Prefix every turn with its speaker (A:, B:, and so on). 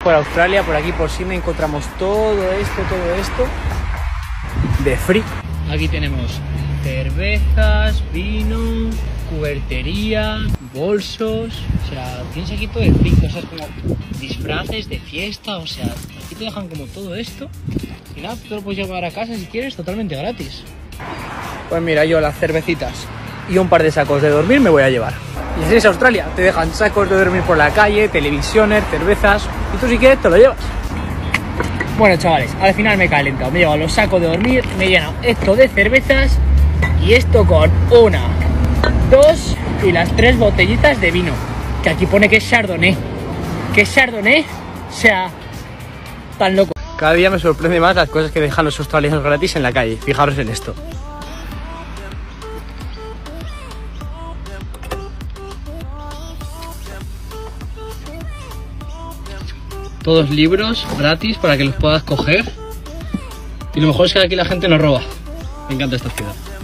A: Por Australia, por aquí por Sydney encontramos todo esto de free. Aquí tenemos cervezas, vino, cubertería, bolsos, o sea, tienes aquí todo de free, cosas como disfraces de fiesta, o sea, aquí te dejan como todo esto y nada, tú te lo puedes llevar a casa si quieres totalmente gratis. Pues mira, yo las cervecitas y un par de sacos de dormir me voy a llevar. Y si es Australia, te dejan sacos de dormir por la calle, televisiones, cervezas, y tú si quieres te lo llevas. Bueno chavales, al final me he calentado, me he llevado los sacos de dormir, me he llenado esto de cervezas y esto con 1, 2 y las 3 botellitas de vino, que aquí pone que es Chardonnay, o sea, tan loco. Cada día me sorprende más las cosas que dejan los australianos gratis en la calle, fijaros en esto. Todos libros gratis para que los puedas coger. Y lo mejor es que aquí la gente no roba. Me encanta esta ciudad.